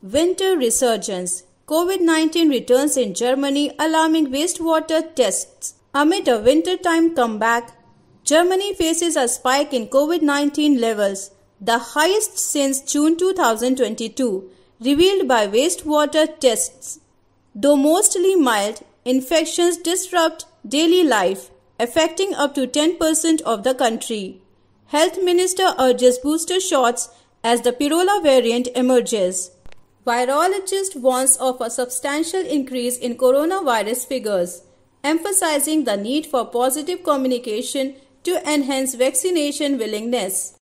Winter resurgence. COVID-19 returns in Germany, alarming wastewater tests. Amid a wintertime comeback, Germany faces a spike in COVID-19 levels, the highest since June 2022, revealed by wastewater tests. Though mostly mild, infections disrupt daily life, affecting up to 10% of the country. Health Minister urges booster shots as the Pirola variant emerges. Virologist warns of a substantial increase in coronavirus figures, emphasizing the need for positive communication to enhance vaccination willingness.